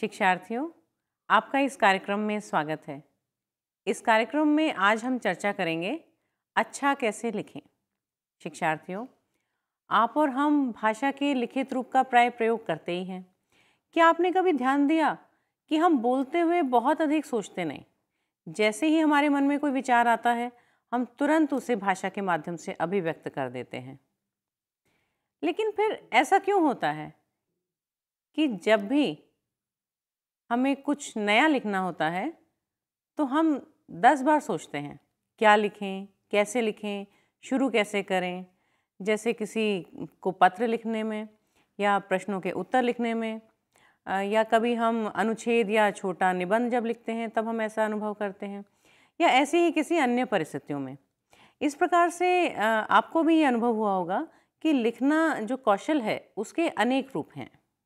शिक्षार्थियों, आपका इस कार्यक्रम में स्वागत है। इस कार्यक्रम में आज हम चर्चा करेंगे अच्छा कैसे लिखें। शिक्षार्थियों, आप और हम भाषा के लिखित रूप का प्राय प्रयोग करते ही हैं। क्या आपने कभी ध्यान दिया कि हम बोलते हुए बहुत अधिक सोचते नहीं? जैसे ही हमारे मन में कोई विचार आता है, हम तुरंत उसे भाषा के माध्यम से अभिव्यक्त कर देते हैं। लेकिन फिर ऐसा क्यों होता है कि जब भी हमें कुछ नया लिखना होता है तो हम 10 बार सोचते हैं, क्या लिखें, कैसे लिखें, शुरू कैसे करें। जैसे किसी को पत्र लिखने में या प्रश्नों के उत्तर लिखने में, या कभी हम अनुच्छेद या छोटा निबंध जब लिखते हैं तब हम ऐसा अनुभव करते हैं, या ऐसे ही किसी अन्य परिस्थितियों में। इस प्रकार से आपको भी ये अनुभव हुआ होगा कि लिखना जो कौशल है उसके अनेक रूप हैं।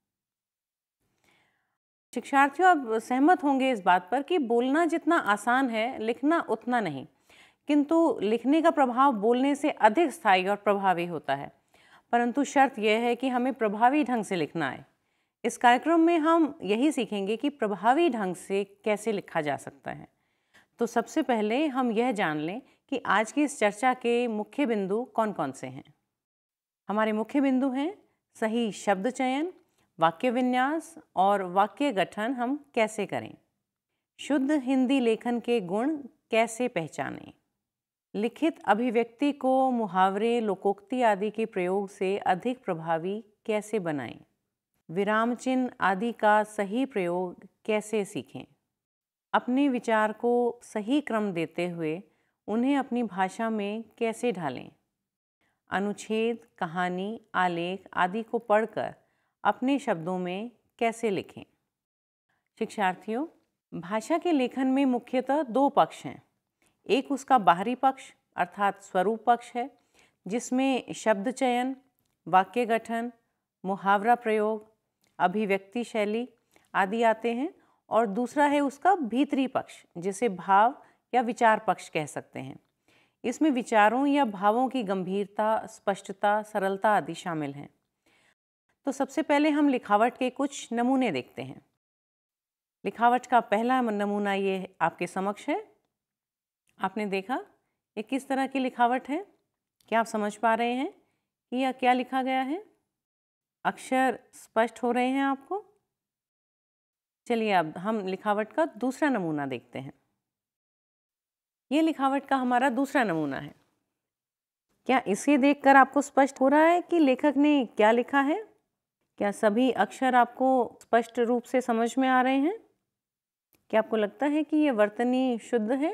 शिक्षार्थियों, आप सहमत होंगे इस बात पर कि बोलना जितना आसान है, लिखना उतना नहीं, किंतु लिखने का प्रभाव बोलने से अधिक स्थायी और प्रभावी होता है। परंतु शर्त यह है कि हमें प्रभावी ढंग से लिखना आए। इस कार्यक्रम में हम यही सीखेंगे कि प्रभावी ढंग से कैसे लिखा जा सकता है। तो सबसे पहले हम यह जान लें कि आज की इस चर्चा के मुख्य बिंदु कौन कौन से हैं। हमारे मुख्य बिंदु हैं सही शब्द चयन, वाक्य विन्यास और वाक्य गठन हम कैसे करें, शुद्ध हिंदी लेखन के गुण कैसे पहचानें, लिखित अभिव्यक्ति को मुहावरे, लोकोक्ति आदि के प्रयोग से अधिक प्रभावी कैसे बनाएं, विराम चिन्ह आदि का सही प्रयोग कैसे सीखें, अपने विचार को सही क्रम देते हुए उन्हें अपनी भाषा में कैसे ढालें, अनुच्छेद, कहानी, आलेख आदि को पढ़कर अपने शब्दों में कैसे लिखें। शिक्षार्थियों, भाषा के लेखन में मुख्यतः दो पक्ष हैं। एक उसका बाहरी पक्ष अर्थात स्वरूप पक्ष है, जिसमें शब्द चयन, वाक्य गठन, मुहावरा प्रयोग, अभिव्यक्ति शैली आदि आते हैं, और दूसरा है उसका भीतरी पक्ष, जिसे भाव या विचार पक्ष कह सकते हैं। इसमें विचारों या भावों की गंभीरता, स्पष्टता, सरलता आदि शामिल हैं। तो सबसे पहले हम लिखावट के कुछ नमूने देखते हैं। लिखावट का पहला नमूना ये आपके समक्ष है। आपने देखा ये किस तरह की लिखावट है? क्या आप समझ पा रहे हैं कि यह क्या लिखा गया है? अक्षर स्पष्ट हो रहे हैं आपको? चलिए अब हम लिखावट का दूसरा नमूना देखते हैं। ये लिखावट का हमारा दूसरा नमूना है। क्या इसे देखकर आपको स्पष्ट हो रहा है कि लेखक ने क्या लिखा है? क्या सभी अक्षर आपको स्पष्ट रूप से समझ में आ रहे हैं? क्या आपको लगता है कि ये वर्तनी शुद्ध है?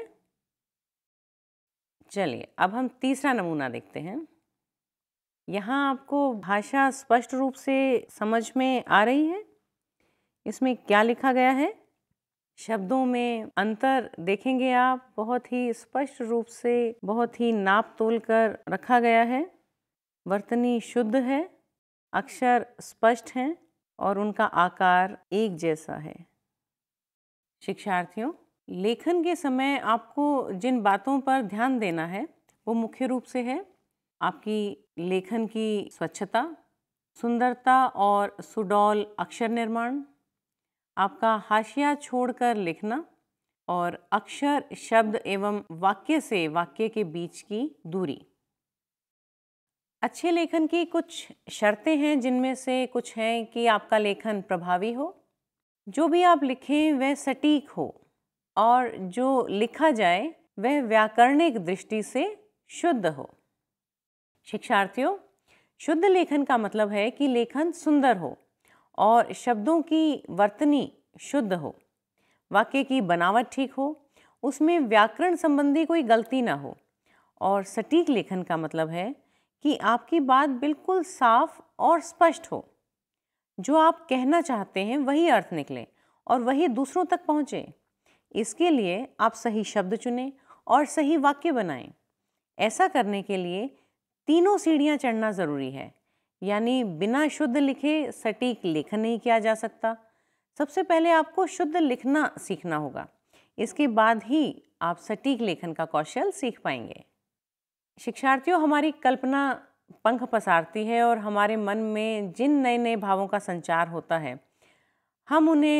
चलिए अब हम तीसरा नमूना देखते हैं। यहाँ आपको भाषा स्पष्ट रूप से समझ में आ रही है? इसमें क्या लिखा गया है? शब्दों में अंतर देखेंगे आप, बहुत ही स्पष्ट रूप से, बहुत ही नाप तोल कर रखा गया है। वर्तनी शुद्ध है, अक्षर स्पष्ट हैं और उनका आकार एक जैसा है। शिक्षार्थियों, लेखन के समय आपको जिन बातों पर ध्यान देना है वो मुख्य रूप से है आपकी लेखन की स्वच्छता, सुंदरता और सुडौल अक्षर निर्माण, आपका हाशिया छोड़कर लिखना, और अक्षर, शब्द एवं वाक्य से वाक्य के बीच की दूरी। अच्छे लेखन की कुछ शर्तें हैं, जिनमें से कुछ हैं कि आपका लेखन प्रभावी हो, जो भी आप लिखें वह सटीक हो, और जो लिखा जाए वह व्याकरणिक दृष्टि से शुद्ध हो। शिक्षार्थियों, शुद्ध लेखन का मतलब है कि लेखन सुंदर हो और शब्दों की वर्तनी शुद्ध हो, वाक्य की बनावट ठीक हो, उसमें व्याकरण संबंधी कोई गलती ना हो, और सटीक लेखन का मतलब है कि आपकी बात बिल्कुल साफ और स्पष्ट हो, जो आप कहना चाहते हैं वही अर्थ निकले और वही दूसरों तक पहुँचे। इसके लिए आप सही शब्द चुनें और सही वाक्य बनाएं। ऐसा करने के लिए तीनों सीढ़ियां चढ़ना ज़रूरी है, यानी बिना शुद्ध लिखे सटीक लेखन नहीं किया जा सकता। सबसे पहले आपको शुद्ध लिखना सीखना होगा, इसके बाद ही आप सटीक लेखन का कौशल सीख पाएंगे। शिक्षार्थियों, हमारी कल्पना पंख पसारती है और हमारे मन में जिन नए नए भावों का संचार होता है, हम उन्हें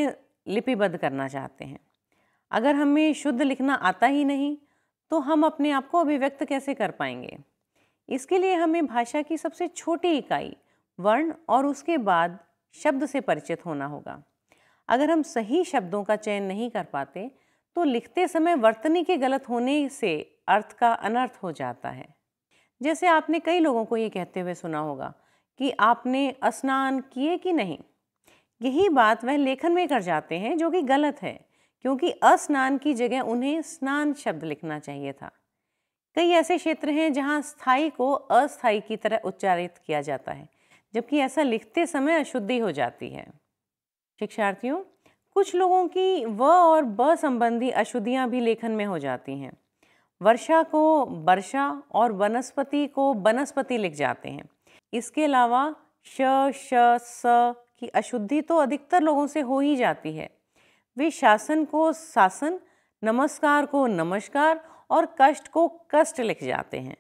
लिपिबद्ध करना चाहते हैं। अगर हमें शुद्ध लिखना आता ही नहीं तो हम अपने आप को अभिव्यक्त कैसे कर पाएंगे? इसके लिए हमें भाषा की सबसे छोटी इकाई वर्ण और उसके बाद शब्द से परिचित होना होगा। अगर हम सही शब्दों का चयन नहीं कर पाते तो लिखते समय वर्तनी के गलत होने से अर्थ का अनर्थ हो जाता है। जैसे आपने कई लोगों को ये कहते हुए सुना होगा कि आपने स्नान किए कि नहीं। यही बात वह लेखन में कर जाते हैं, जो कि गलत है, क्योंकि स्नान की जगह उन्हें स्नान शब्द लिखना चाहिए था। कई ऐसे क्षेत्र हैं जहां स्थायी को अस्थायी की तरह उच्चारित किया जाता है, जबकि ऐसा लिखते समय अशुद्धि हो जाती है। शिक्षार्थियों, कुछ लोगों की व और ब संबंधी अशुद्धियां भी लेखन में हो जाती हैं। वर्षा को वर्षा और वनस्पति को वनस्पति लिख जाते हैं। इसके अलावा श, श, स की अशुद्धि तो अधिकतर लोगों से हो ही जाती है। वे शासन को शासन, नमस्कार को नमस्कार और कष्ट को कष्ट लिख जाते हैं।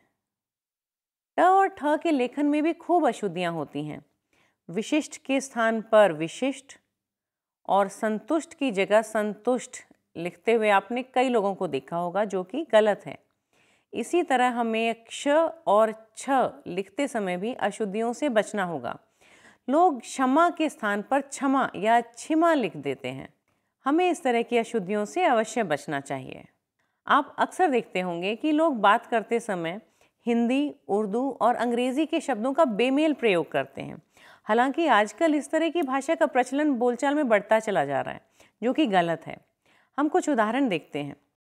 ट और ठ के लेखन में भी खूब अशुद्धियां होती हैं। विशिष्ट के स्थान पर विशिष्ट और संतुष्ट की जगह संतुष्ट लिखते हुए आपने कई लोगों को देखा होगा, जो कि गलत है। इसी तरह हमें क्ष और छ लिखते समय भी अशुद्धियों से बचना होगा। लोग क्षमा के स्थान पर क्षमा या क्षिमा लिख देते हैं। हमें इस तरह की अशुद्धियों से अवश्य बचना चाहिए। आप अक्सर देखते होंगे कि लोग बात करते समय हिंदी, उर्दू और अंग्रेजी के शब्दों का बेमेल प्रयोग करते हैं। हालांकि आजकल इस तरह की भाषा का प्रचलन बोलचाल में बढ़ता चला जा रहा है, जो कि गलत है। हम कुछ उदाहरण देखते हैं।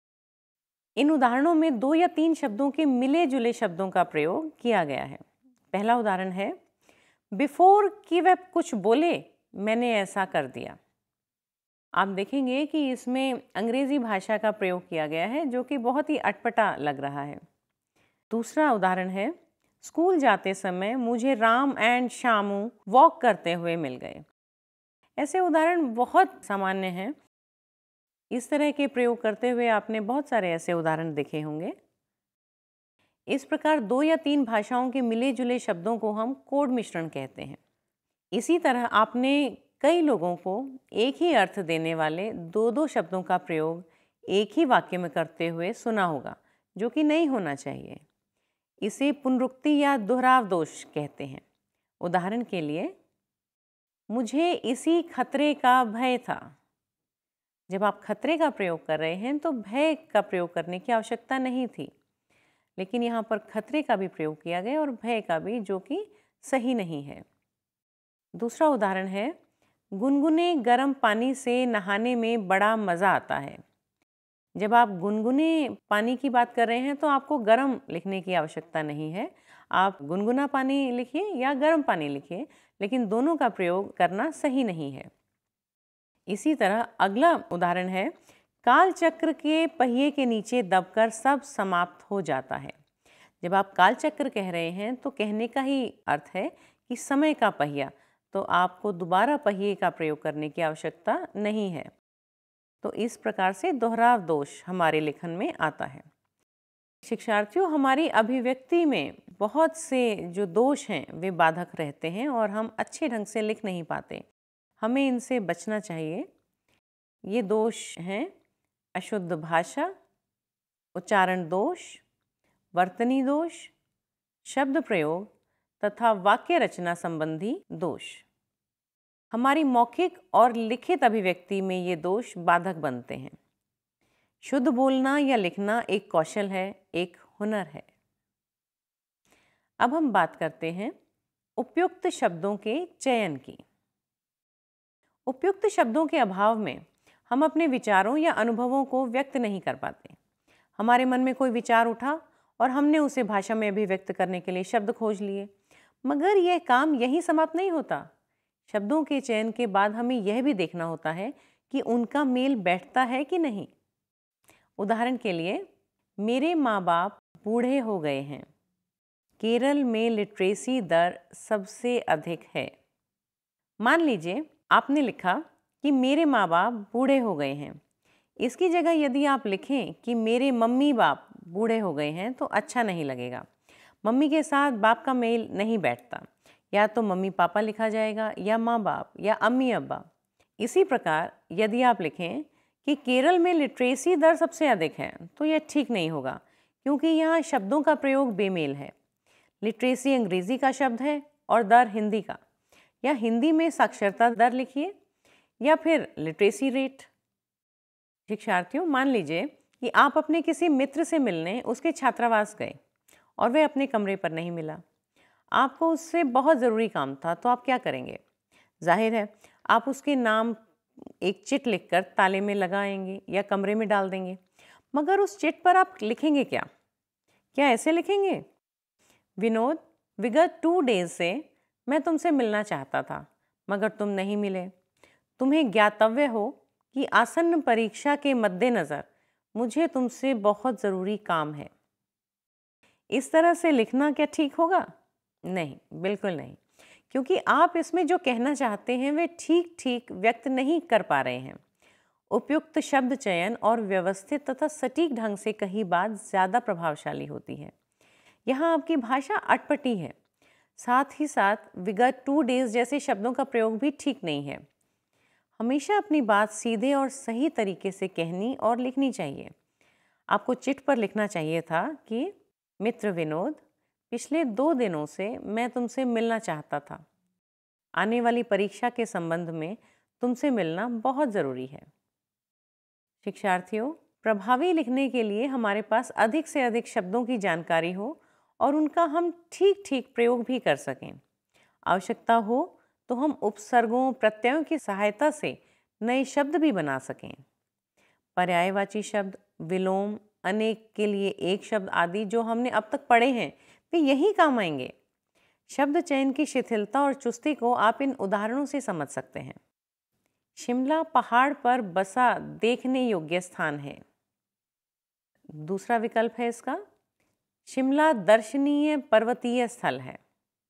इन उदाहरणों में 2 या 3 शब्दों के मिले जुले शब्दों का प्रयोग किया गया है। पहला उदाहरण है, बिफोर कि वह कुछ बोले मैंने ऐसा कर दिया। आप देखेंगे कि इसमें अंग्रेजी भाषा का प्रयोग किया गया है, जो कि बहुत ही अटपटा लग रहा है। दूसरा उदाहरण है, स्कूल जाते समय मुझे राम एंड श्यामू वॉक करते हुए मिल गए। ऐसे उदाहरण बहुत सामान्य हैं। इस तरह के प्रयोग करते हुए आपने बहुत सारे ऐसे उदाहरण देखे होंगे। इस प्रकार 2 या 3 भाषाओं के मिले जुले शब्दों को हम कोड मिश्रण कहते हैं। इसी तरह आपने कई लोगों को एक ही अर्थ देने वाले 2-2 शब्दों का प्रयोग एक ही वाक्य में करते हुए सुना होगा, जो कि नहीं होना चाहिए। इसे पुनरुक्ति या दोहराव दोष कहते हैं। उदाहरण के लिए, मुझे इसी खतरे का भय था। जब आप खतरे का प्रयोग कर रहे हैं तो भय का प्रयोग करने की आवश्यकता नहीं थी, लेकिन यहाँ पर खतरे का भी प्रयोग किया गया और भय का भी, जो कि सही नहीं है। दूसरा उदाहरण है, गुनगुने गर्म पानी से नहाने में बड़ा मज़ा आता है। जब आप गुनगुने पानी की बात कर रहे हैं तो आपको गर्म लिखने की आवश्यकता नहीं है। आप गुनगुना पानी लिखिए या गर्म पानी लिखिए, लेकिन दोनों का प्रयोग करना सही नहीं है। इसी तरह अगला उदाहरण है, काल चक्र के पहिए के नीचे दबकर सब समाप्त हो जाता है। जब आप काल चक्र कह रहे हैं तो कहने का ही अर्थ है कि समय का पहिया, तो आपको दोबारा पहिए का प्रयोग करने की आवश्यकता नहीं है। तो इस प्रकार से दोहराव दोष हमारे लेखन में आता है। शिक्षार्थियों, हमारी अभिव्यक्ति में बहुत से जो दोष हैं वे बाधक रहते हैं और हम अच्छे ढंग से लिख नहीं पाते। हमें इनसे बचना चाहिए। ये दोष हैं अशुद्ध भाषा, उच्चारण दोष, वर्तनी दोष, शब्द प्रयोग तथा वाक्य रचना संबंधी दोष। हमारी मौखिक और लिखित अभिव्यक्ति में ये दोष बाधक बनते हैं। शुद्ध बोलना या लिखना एक कौशल है, एक हुनर है। अब हम बात करते हैं उपयुक्त शब्दों के चयन की। उपयुक्त शब्दों के अभाव में हम अपने विचारों या अनुभवों को व्यक्त नहीं कर पाते। हमारे मन में कोई विचार उठा और हमने उसे भाषा में अभिव्यक्त करने के लिए शब्द खोज लिए, मगर यह काम यहीं समाप्त नहीं होता। शब्दों के चयन के बाद हमें यह भी देखना होता है कि उनका मेल बैठता है कि नहीं। उदाहरण के लिए, मेरे माँ बाप बूढ़े हो गए हैं। केरल में लिटरेसी दर सबसे अधिक है। मान लीजिए आपने लिखा कि मेरे माँ बाप बूढ़े हो गए हैं। इसकी जगह यदि आप लिखें कि मेरे मम्मी बाप बूढ़े हो गए हैं तो अच्छा नहीं लगेगा। मम्मी के साथ बाप का मेल नहीं बैठता। या तो मम्मी पापा लिखा जाएगा या माँ बाप या अम्मी अब्बा। इसी प्रकार यदि आप लिखें कि केरल में लिटरेसी दर सबसे अधिक है, तो यह ठीक नहीं होगा, क्योंकि यहाँ शब्दों का प्रयोग बेमेल है। लिटरेसी अंग्रेजी का शब्द है और दर हिंदी का। या हिंदी में साक्षरता दर लिखिए या फिर लिटरेसी रेट। शिक्षार्थियों, मान लीजिए कि आप अपने किसी मित्र से मिलने उसके छात्रावास गए और वह अपने कमरे पर नहीं मिला। आपको उससे बहुत ज़रूरी काम था, तो आप क्या करेंगे? जाहिर है आप उसके नाम एक चिट लिखकर ताले में लगाएंगे या कमरे में डाल देंगे। मगर उस चिट पर आप लिखेंगे क्या? क्या ऐसे लिखेंगे, विनोद, विगत 2 डेज से मैं तुमसे मिलना चाहता था मगर तुम नहीं मिले। तुम्हें ज्ञातव्य हो कि आसन्न परीक्षा के मद्देनज़र मुझे तुमसे बहुत ज़रूरी काम है। इस तरह से लिखना क्या ठीक होगा? नहीं, बिल्कुल नहीं, क्योंकि आप इसमें जो कहना चाहते हैं वे ठीक ठीक व्यक्त नहीं कर पा रहे हैं। उपयुक्त शब्द चयन और व्यवस्थित तथा सटीक ढंग से कही बात ज़्यादा प्रभावशाली होती है। यहाँ आपकी भाषा अटपटी है। साथ ही साथ विगत 2 डेज जैसे शब्दों का प्रयोग भी ठीक नहीं है। हमेशा अपनी बात सीधे और सही तरीके से कहनी और लिखनी चाहिए। आपको चिट पर लिखना चाहिए था कि मित्र विनोद, पिछले 2 दिनों से मैं तुमसे मिलना चाहता था। आने वाली परीक्षा के संबंध में तुमसे मिलना बहुत ज़रूरी है। शिक्षार्थियों, प्रभावी लिखने के लिए हमारे पास अधिक से अधिक शब्दों की जानकारी हो और उनका हम ठीक ठीक प्रयोग भी कर सकें। आवश्यकता हो तो हम उपसर्गों, प्रत्ययों की सहायता से नए शब्द भी बना सकें। पर्यायवाची शब्द, विलोम, अनेक के लिए एक शब्द आदि जो हमने अब तक पढ़े हैं वे यही काम आएंगे। शब्द चयन की शिथिलता और चुस्ती को आप इन उदाहरणों से समझ सकते हैं। शिमला पहाड़ पर बसा देखने योग्य स्थान है। दूसरा विकल्प है इसका, शिमला दर्शनीय पर्वतीय स्थल है।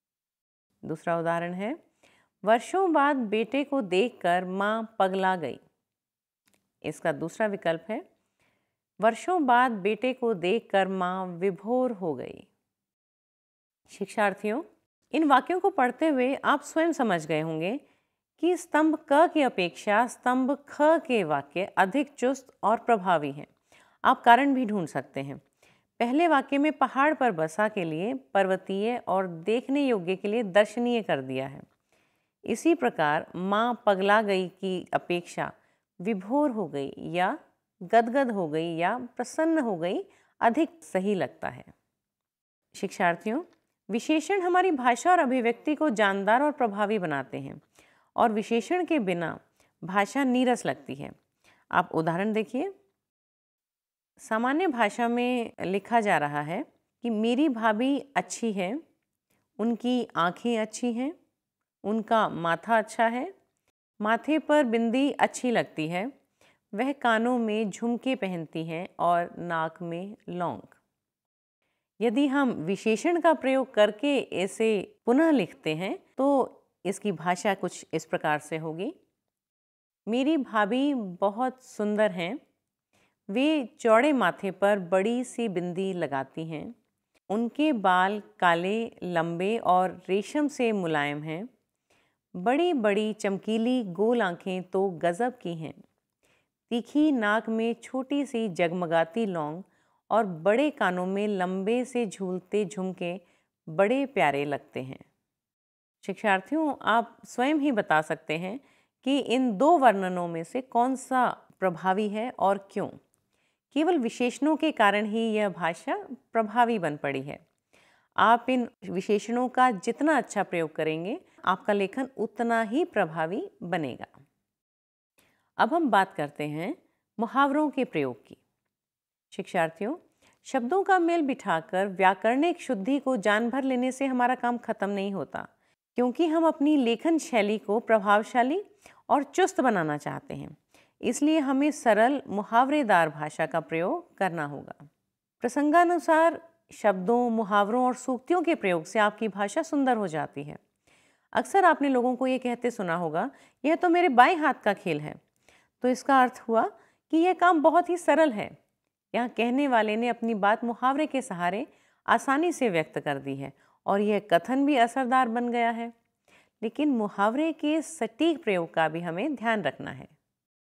दूसरा उदाहरण है, वर्षों बाद बेटे को देखकर माँ पगला गई। इसका दूसरा विकल्प है, वर्षों बाद बेटे को देखकर माँ विभोर हो गई। शिक्षार्थियों, इन वाक्यों को पढ़ते हुए आप स्वयं समझ गए होंगे कि स्तंभ क की अपेक्षा स्तंभ ख के वाक्य अधिक चुस्त और प्रभावी हैं। आप कारण भी ढूंढ सकते हैं। पहले वाक्य में पहाड़ पर बसा के लिए पर्वतीय और देखने योग्य के लिए दर्शनीय कर दिया है। इसी प्रकार माँ पगला गई की अपेक्षा विभोर हो गई या गदगद हो गई या प्रसन्न हो गई अधिक सही लगता है। शिक्षार्थियों, विशेषण हमारी भाषा और अभिव्यक्ति को जानदार और प्रभावी बनाते हैं और विशेषण के बिना भाषा नीरस लगती है। आप उदाहरण देखिए। सामान्य भाषा में लिखा जा रहा है कि मेरी भाभी अच्छी है, उनकी आँखें अच्छी हैं, उनका माथा अच्छा है, माथे पर बिंदी अच्छी लगती है, वह कानों में झुमके पहनती हैं और नाक में लौंग। यदि हम विशेषण का प्रयोग करके इसे पुनः लिखते हैं तो इसकी भाषा कुछ इस प्रकार से होगी। मेरी भाभी बहुत सुंदर हैं, वे चौड़े माथे पर बड़ी सी बिंदी लगाती हैं, उनके बाल काले, लंबे और रेशम से मुलायम हैं, बड़ी बड़ी चमकीली गोल आँखें तो गजब की हैं, तीखी नाक में छोटी सी जगमगाती लौंग और बड़े कानों में लंबे से झूलते झुमके बड़े प्यारे लगते हैं। शिक्षार्थियों, आप स्वयं ही बता सकते हैं कि इन 2 वर्णनों में से कौन सा प्रभावी है और क्यों। केवल विशेषणों के कारण ही यह भाषा प्रभावी बन पड़ी है। आप इन विशेषणों का जितना अच्छा प्रयोग करेंगे, आपका लेखन उतना ही प्रभावी बनेगा। अब हम बात करते हैं मुहावरों के प्रयोग की। शिक्षार्थियों, शब्दों का मेल बिठाकर व्याकरणिक शुद्धि को जान भर लेने से हमारा काम खत्म नहीं होता, क्योंकि हम अपनी लेखन शैली को प्रभावशाली और चुस्त बनाना चाहते हैं। इसलिए हमें सरल मुहावरेदार भाषा का प्रयोग करना होगा। प्रसंगानुसार शब्दों, मुहावरों और सूक्तियों के प्रयोग से आपकी भाषा सुंदर हो जाती है। अक्सर आपने लोगों को ये कहते सुना होगा, यह तो मेरे बाएं हाथ का खेल है। तो इसका अर्थ हुआ कि यह काम बहुत ही सरल है। यहाँ कहने वाले ने अपनी बात मुहावरे के सहारे आसानी से व्यक्त कर दी है और यह कथन भी असरदार बन गया है। लेकिन मुहावरे के सटीक प्रयोग का भी हमें ध्यान रखना है।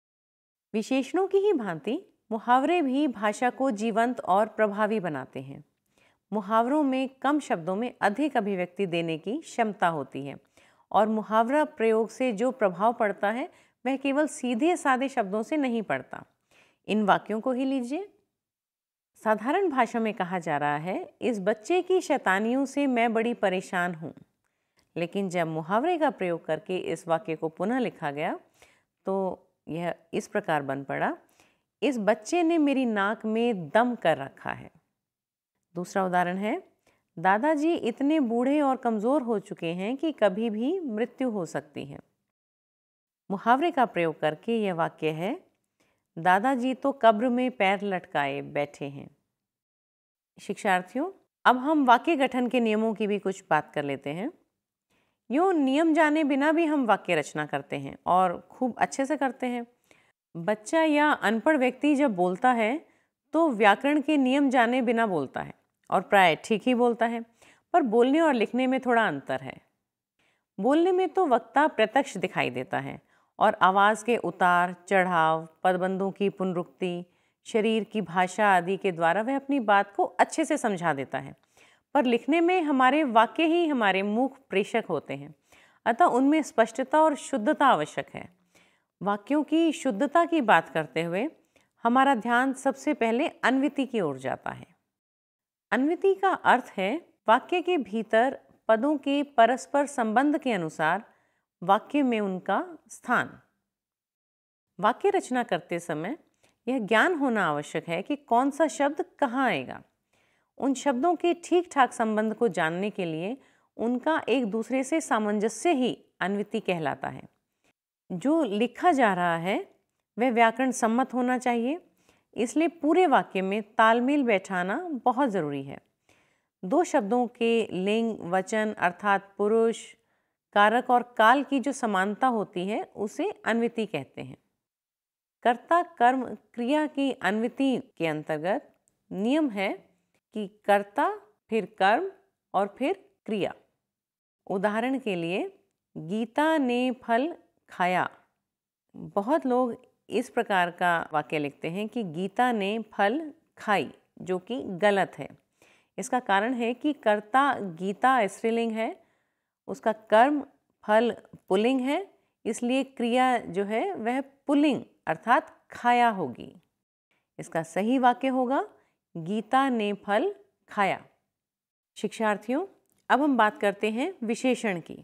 विशेषणों की ही भांति मुहावरे भी भाषा को जीवंत और प्रभावी बनाते हैं। मुहावरों में कम शब्दों में अधिक अभिव्यक्ति देने की क्षमता होती है और मुहावरा प्रयोग से जो प्रभाव पड़ता है वह केवल सीधे सादे शब्दों से नहीं पड़ता। इन वाक्यों को ही लीजिए। साधारण भाषा में कहा जा रहा है, इस बच्चे की शैतानियों से मैं बड़ी परेशान हूँ। लेकिन जब मुहावरे का प्रयोग करके इस वाक्य को पुनः लिखा गया तो यह इस प्रकार बन पड़ा, इस बच्चे ने मेरी नाक में दम कर रखा है। दूसरा उदाहरण है, दादाजी इतने बूढ़े और कमज़ोर हो चुके हैं कि कभी भी मृत्यु हो सकती है। मुहावरे का प्रयोग करके यह वाक्य है, दादाजी तो कब्र में पैर लटकाए बैठे हैं। शिक्षार्थियों, अब हम वाक्य गठन के नियमों की भी कुछ बात कर लेते हैं। यूँ नियम जाने बिना भी हम वाक्य रचना करते हैं और खूब अच्छे से करते हैं। बच्चा या अनपढ़ व्यक्ति जब बोलता है तो व्याकरण के नियम जाने बिना बोलता है और प्राय ठीक ही बोलता है, पर बोलने और लिखने में थोड़ा अंतर है। बोलने में तो वक्ता प्रत्यक्ष दिखाई देता है और आवाज़ के उतार चढ़ाव, पदबंधों की पुनरुक्ति, शरीर की भाषा आदि के द्वारा वह अपनी बात को अच्छे से समझा देता है। पर लिखने में हमारे वाक्य ही हमारे मुख प्रेषक होते हैं, अतः उनमें स्पष्टता और शुद्धता आवश्यक है। वाक्यों की शुद्धता की बात करते हुए हमारा ध्यान सबसे पहले अन्विति की ओर जाता है। अन्विति का अर्थ है वाक्य के भीतर पदों के परस्पर संबंध के अनुसार वाक्य में उनका स्थान। वाक्य रचना करते समय यह ज्ञान होना आवश्यक है कि कौन सा शब्द कहाँ आएगा। उन शब्दों के ठीक ठाक संबंध को जानने के लिए उनका एक दूसरे से सामंजस्य ही अन्विति कहलाता है। जो लिखा जा रहा है वह व्याकरण सम्मत होना चाहिए, इसलिए पूरे वाक्य में तालमेल बैठाना बहुत ज़रूरी है। दो शब्दों के लिंग, वचन अर्थात पुरुष, कारक और काल की जो समानता होती है उसे अन्विति कहते हैं। कर्ता कर्म क्रिया की अन्विति के अंतर्गत नियम है कि कर्ता, फिर कर्म और फिर क्रिया। उदाहरण के लिए, गीता ने फल खाया। बहुत लोग इस प्रकार का वाक्य लिखते हैं कि गीता ने फल खाई, जो कि गलत है। इसका कारण है कि कर्ता गीता स्त्रीलिंग है, उसका कर्म फल पुल्लिंग है, इसलिए क्रिया जो है वह पुल्लिंग अर्थात खाया होगी। इसका सही वाक्य होगा, गीता ने फल खाया। शिक्षार्थियों, अब हम बात करते हैं विशेषण की।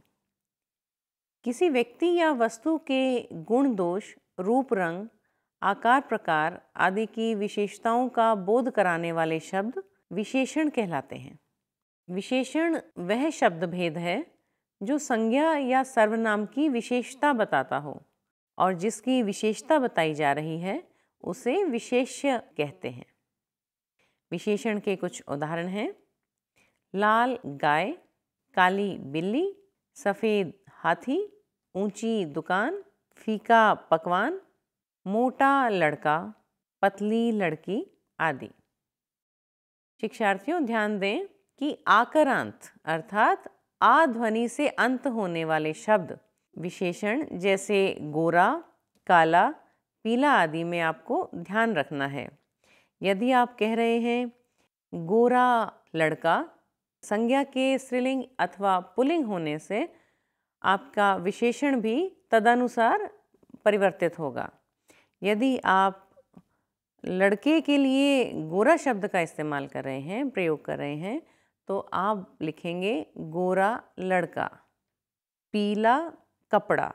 किसी व्यक्ति या वस्तु के गुण दोष, रूप रंग, आकार प्रकार आदि की विशेषताओं का बोध कराने वाले शब्द विशेषण कहलाते हैं। विशेषण वह शब्द भेद है जो संज्ञा या सर्वनाम की विशेषता बताता हो और जिसकी विशेषता बताई जा रही है उसे विशेष्य कहते हैं। विशेषण के कुछ उदाहरण हैं, लाल गाय, काली बिल्ली, सफ़ेद हाथी, ऊंची दुकान, फीका पकवान, मोटा लड़का, पतली लड़की आदि। शिक्षार्थियों, ध्यान दें कि आकरांत अर्थात आ ध्वनि से अंत होने वाले शब्द विशेषण जैसे गोरा, काला, पीला आदि में आपको ध्यान रखना है। यदि आप कह रहे हैं गोरा लड़का, संज्ञा के स्त्रीलिंग अथवा पुल्लिंग होने से आपका विशेषण भी तदनुसार परिवर्तित होगा। यदि आप लड़के के लिए गोरा शब्द का इस्तेमाल कर रहे हैं, प्रयोग कर रहे हैं, तो आप लिखेंगे गोरा लड़का, पीला कपड़ा।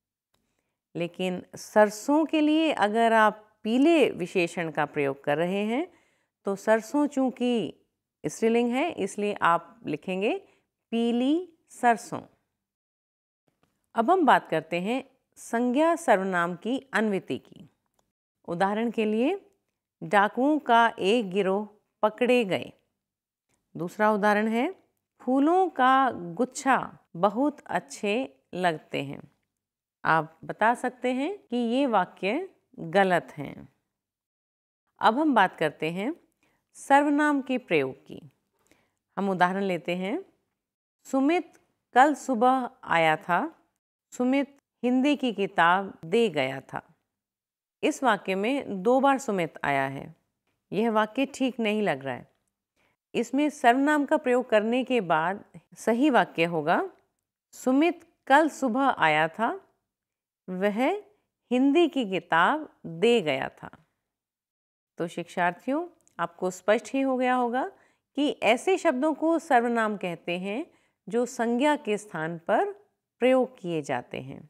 लेकिन सरसों के लिए अगर आप पीले विशेषण का प्रयोग कर रहे हैं तो सरसों चूंकि स्त्रीलिंग है इसलिए आप लिखेंगे पीली सरसों। अब हम बात करते हैं संज्ञा सर्वनाम की अन्विति की। उदाहरण के लिए, डाकुओं का एक गिरोह पकड़े गए। दूसरा उदाहरण है, फूलों का गुच्छा बहुत अच्छे लगते हैं। आप बता सकते हैं कि ये वाक्य गलत हैं। अब हम बात करते हैं सर्वनाम के प्रयोग की। हम उदाहरण लेते हैं, सुमित कल सुबह आया था, सुमित हिंदी की किताब दे गया था। इस वाक्य में 2 बार सुमित आया है। यह वाक्य ठीक नहीं लग रहा है। इसमें सर्वनाम का प्रयोग करने के बाद सही वाक्य होगा, सुमित कल सुबह आया था, वह हिंदी की किताब दे गया था। तो शिक्षार्थियों, आपको स्पष्ट ही हो गया होगा कि ऐसे शब्दों को सर्वनाम कहते हैं जो संज्ञा के स्थान पर प्रयोग किए जाते हैं।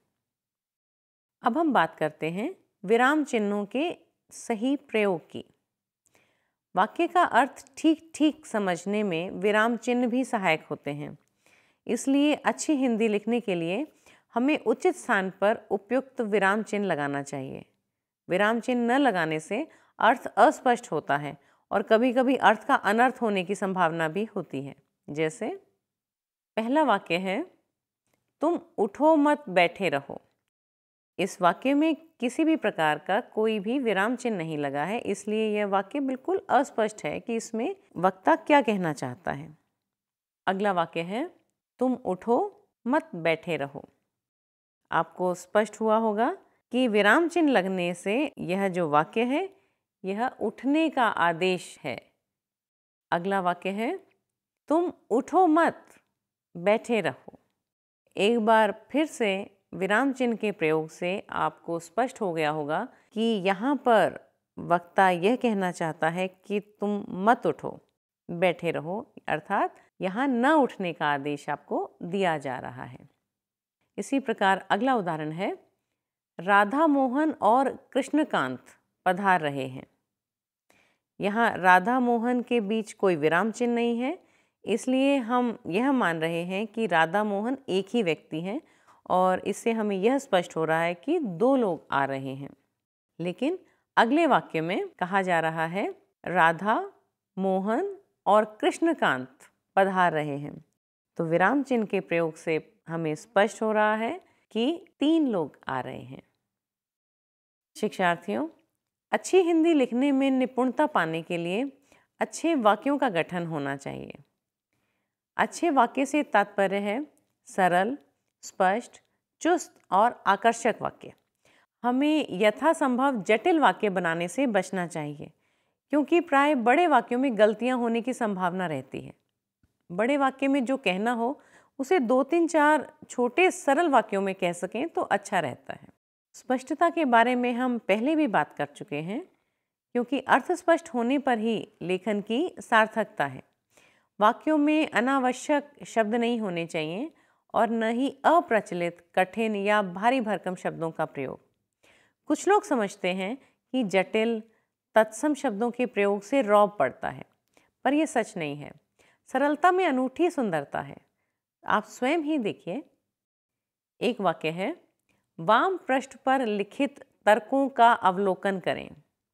अब हम बात करते हैं विराम चिन्हों के सही प्रयोग की। वाक्य का अर्थ ठीक ठीक समझने में विराम चिन्ह भी सहायक होते हैं। इसलिए अच्छी हिंदी लिखने के लिए हमें उचित स्थान पर उपयुक्त विराम चिन्ह लगाना चाहिए। विराम चिन्ह न लगाने से अर्थ अस्पष्ट होता है और कभी कभी अर्थ का अनर्थ होने की संभावना भी होती है। जैसे पहला वाक्य है, तुम उठो मत बैठे रहो। इस वाक्य में किसी भी प्रकार का कोई भी विराम चिन्ह नहीं लगा है, इसलिए यह वाक्य बिल्कुल अस्पष्ट है कि इसमें वक्ता क्या कहना चाहता है। अगला वाक्य है, तुम उठो मत बैठे रहो। आपको स्पष्ट हुआ होगा कि विराम चिन्ह लगने से यह जो वाक्य है यह उठने का आदेश है। अगला वाक्य है, तुम उठो मत बैठे रहो। एक बार फिर से विराम चिन्ह के प्रयोग से आपको स्पष्ट हो गया होगा कि यहाँ पर वक्ता यह कहना चाहता है कि तुम मत उठो बैठे रहो, अर्थात यहाँ न उठने का आदेश आपको दिया जा रहा है। इसी प्रकार अगला उदाहरण है, राधा मोहन और कृष्णकांत पधार रहे हैं। यहाँ राधा मोहन के बीच कोई विराम चिन्ह नहीं है, इसलिए हम यह मान रहे हैं कि राधा मोहन एक ही व्यक्ति हैं और इससे हमें यह स्पष्ट हो रहा है कि 2 लोग आ रहे हैं। लेकिन अगले वाक्य में कहा जा रहा है, राधा मोहन और कृष्णकांत पधार रहे हैं। तो विराम चिन्ह के प्रयोग से हमें स्पष्ट हो रहा है कि 3 लोग आ रहे हैं। शिक्षार्थियों, अच्छी हिंदी लिखने में निपुणता पाने के लिए अच्छे वाक्यों का गठन होना चाहिए। अच्छे वाक्य से तात्पर्य है सरल, स्पष्ट, चुस्त और आकर्षक वाक्य। हमें यथासंभव जटिल वाक्य बनाने से बचना चाहिए, क्योंकि प्राय बड़े वाक्यों में गलतियां होने की संभावना रहती है। बड़े वाक्य में जो कहना हो उसे 2-3-4 छोटे सरल वाक्यों में कह सकें तो अच्छा रहता है। स्पष्टता के बारे में हम पहले भी बात कर चुके हैं, क्योंकि अर्थ स्पष्ट होने पर ही लेखन की सार्थकता है। वाक्यों में अनावश्यक शब्द नहीं होने चाहिए और न ही अप्रचलित, कठिन या भारी भरकम शब्दों का प्रयोग। कुछ लोग समझते हैं कि जटिल, तत्सम शब्दों के प्रयोग से रौब पड़ता है, पर यह सच नहीं है। सरलता में अनूठी सुंदरता है। आप स्वयं ही देखिए। एक वाक्य है, वाम पृष्ठ पर लिखित तर्कों का अवलोकन करें।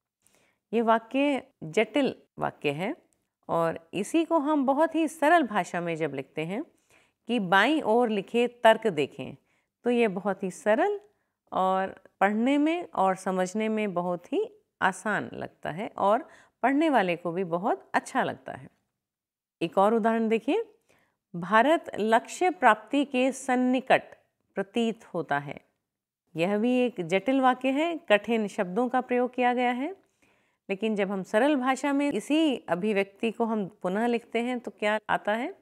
ये वाक्य जटिल वाक्य है और इसी को हम बहुत ही सरल भाषा में जब लिखते हैं कि बाईं ओर लिखे तर्क देखें, तो ये बहुत ही सरल और पढ़ने में और समझने में बहुत ही आसान लगता है और पढ़ने वाले को भी बहुत अच्छा लगता है। एक और उदाहरण देखिए, भारत लक्ष्य प्राप्ति के सन्निकट प्रतीत होता है। यह भी एक जटिल वाक्य है, कठिन शब्दों का प्रयोग किया गया है, लेकिन जब हम सरल भाषा में इसी अभिव्यक्ति को हम पुनः लिखते हैं तो क्या आता है,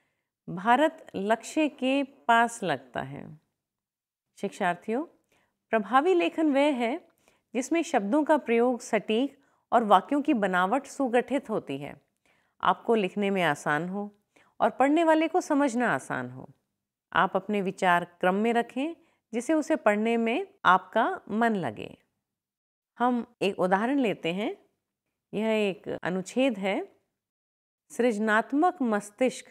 भारत लक्ष्य के पास लगता है। शिक्षार्थियों, प्रभावी लेखन वह है जिसमें शब्दों का प्रयोग सटीक और वाक्यों की बनावट सुगठित होती है। आपको लिखने में आसान हो और पढ़ने वाले को समझना आसान हो। आप अपने विचार क्रम में रखें जिसे उसे पढ़ने में आपका मन लगे। हम एक उदाहरण लेते हैं। यह एक अनुच्छेद है, सृजनात्मक मस्तिष्क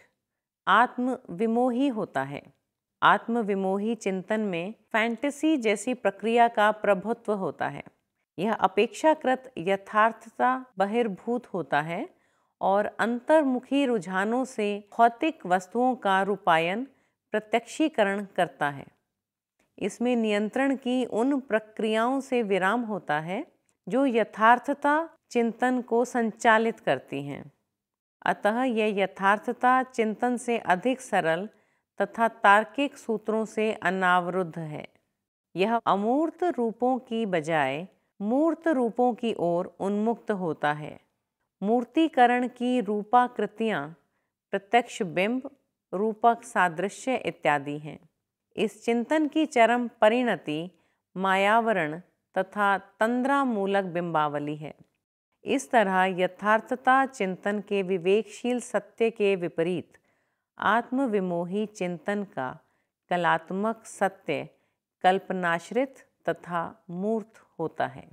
आत्मविमोही होता है। आत्मविमोही चिंतन में फैंटेसी जैसी प्रक्रिया का प्रभुत्व होता है। यह अपेक्षाकृत यथार्थता बहिर्भूत होता है और अंतर्मुखी रुझानों से भौतिक वस्तुओं का रूपायन प्रत्यक्षीकरण करता है। इसमें नियंत्रण की उन प्रक्रियाओं से विराम होता है जो यथार्थता चिंतन को संचालित करती हैं। अतः यह यथार्थता चिंतन से अधिक सरल तथा तार्किक सूत्रों से अनावरुद्ध है। यह अमूर्त रूपों की बजाय मूर्त रूपों की ओर उन्मुक्त होता है। मूर्तिकरण की रूपाकृतियाँ प्रत्यक्ष बिंब, रूपक सादृश्य इत्यादि हैं। इस चिंतन की चरम परिणति मायावरण तथा तंद्रा मूलक बिंबावली है। इस तरह यथार्थता चिंतन के विवेकशील सत्य के विपरीत आत्मविमोही चिंतन का कलात्मक सत्य कल्पनाश्रित तथा मूर्त होता है।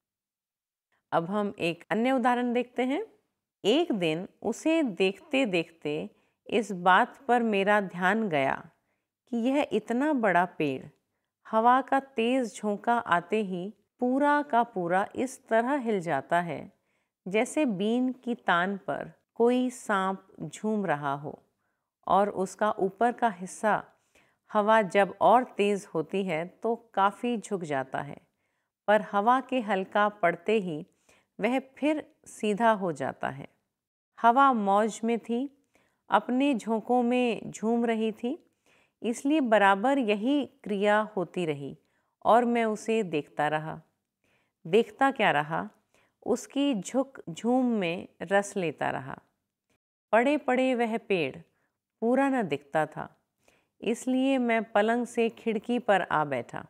अब हम एक अन्य उदाहरण देखते हैं। एक दिन उसे देखते देखते इस बात पर मेरा ध्यान गया कि यह इतना बड़ा पेड़ हवा का तेज झोंका आते ही पूरा का पूरा इस तरह हिल जाता है जैसे बीन की तान पर कोई सांप झूम रहा हो, और उसका ऊपर का हिस्सा हवा जब और तेज होती है तो काफ़ी झुक जाता है, पर हवा के हल्का पड़ते ही वह फिर सीधा हो जाता है। हवा मौज में थी, अपने झोंकों में झूम रही थी, इसलिए बराबर यही क्रिया होती रही और मैं उसे देखता रहा। देखता क्या रहा, उसकी झुक झूम में रस लेता रहा। पड़े पड़े वह पेड़ पूरा न दिखता था, इसलिए मैं पलंग से खिड़की पर आ बैठा।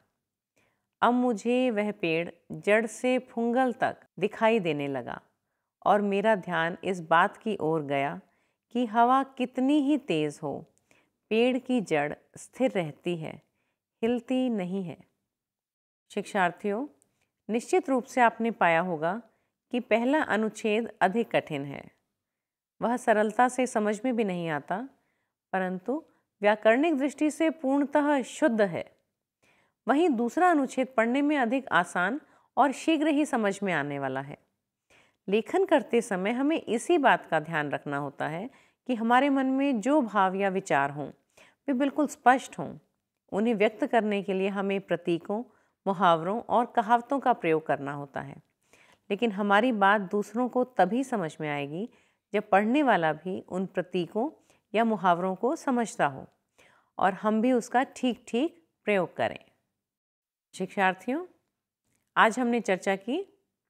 अब मुझे वह पेड़ जड़ से फुंगल तक दिखाई देने लगा और मेरा ध्यान इस बात की ओर गया कि हवा कितनी ही तेज हो, पेड़ की जड़ स्थिर रहती है, हिलती नहीं है। शिक्षार्थियों, निश्चित रूप से आपने पाया होगा कि पहला अनुच्छेद अधिक कठिन है। वह सरलता से समझ में भी नहीं आता, परंतु व्याकरणिक दृष्टि से पूर्णतः शुद्ध है। वहीं दूसरा अनुच्छेद पढ़ने में अधिक आसान और शीघ्र ही समझ में आने वाला है। लेखन करते समय हमें इसी बात का ध्यान रखना होता है कि हमारे मन में जो भाव या विचार हों वे बिल्कुल स्पष्ट हों। उन्हें व्यक्त करने के लिए हमें प्रतीकों, मुहावरों और कहावतों का प्रयोग करना होता है। लेकिन हमारी बात दूसरों को तभी समझ में आएगी जब पढ़ने वाला भी उन प्रतीकों या मुहावरों को समझता हो और हम भी उसका ठीक ठीक प्रयोग करें। शिक्षार्थियों, आज हमने चर्चा की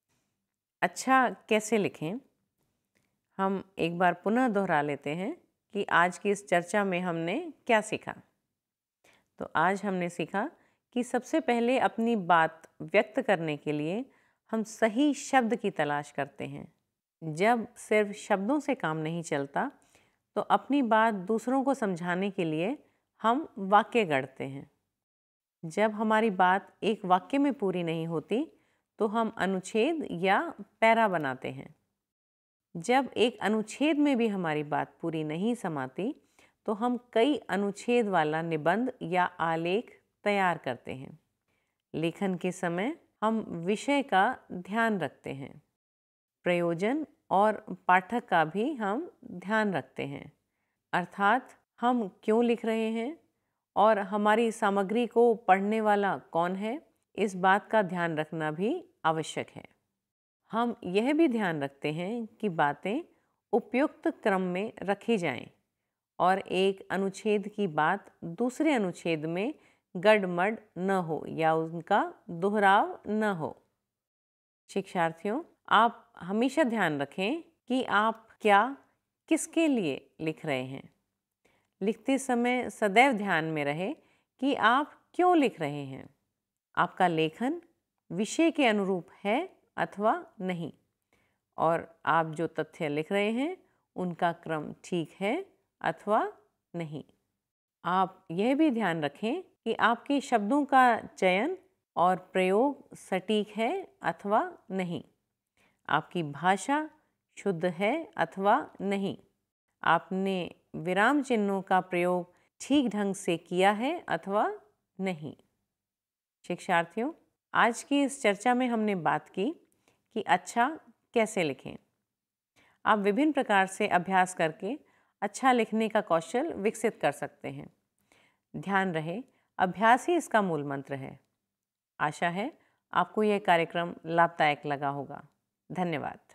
अच्छा कैसे लिखें। हम एक बार पुनः दोहरा लेते हैं कि आज की इस चर्चा में हमने क्या सीखा। तो आज हमने सीखा कि सबसे पहले अपनी बात व्यक्त करने के लिए हम सही शब्द की तलाश करते हैं। जब सिर्फ शब्दों से काम नहीं चलता तो अपनी बात दूसरों को समझाने के लिए हम वाक्य गढ़ते हैं। जब हमारी बात एक वाक्य में पूरी नहीं होती तो हम अनुच्छेद या पैरा बनाते हैं। जब एक अनुच्छेद में भी हमारी बात पूरी नहीं समाती तो हम कई अनुच्छेद वाला निबंध या आलेख तैयार करते हैं। लेखन के समय हम विषय का ध्यान रखते हैं, प्रयोजन और पाठक का भी हम ध्यान रखते हैं, अर्थात हम क्यों लिख रहे हैं और हमारी सामग्री को पढ़ने वाला कौन है, इस बात का ध्यान रखना भी आवश्यक है। हम यह भी ध्यान रखते हैं कि बातें उपयुक्त क्रम में रखी जाएं और एक अनुच्छेद की बात दूसरे अनुच्छेद में गड़मड़ न हो या उनका दोहराव न हो। शिक्षार्थियों, आप हमेशा ध्यान रखें कि आप क्या किसके लिए लिख रहे हैं। लिखते समय सदैव ध्यान में रहे कि आप क्यों लिख रहे हैं। आपका लेखन विषय के अनुरूप है अथवा नहीं, और आप जो तथ्य लिख रहे हैं उनका क्रम ठीक है अथवा नहीं। आप यह भी ध्यान रखें कि आपके शब्दों का चयन और प्रयोग सटीक है अथवा नहीं, आपकी भाषा शुद्ध है अथवा नहीं, आपने विराम चिन्हों का प्रयोग ठीक ढंग से किया है अथवा नहीं। शिक्षार्थियों, आज की इस चर्चा में हमने बात की कि अच्छा कैसे लिखें। आप विभिन्न प्रकार से अभ्यास करके अच्छा लिखने का कौशल विकसित कर सकते हैं। ध्यान रहे, अभ्यास ही इसका मूल मंत्र है। आशा है आपको यह कार्यक्रम लाभदायक लगा होगा। धन्यवाद।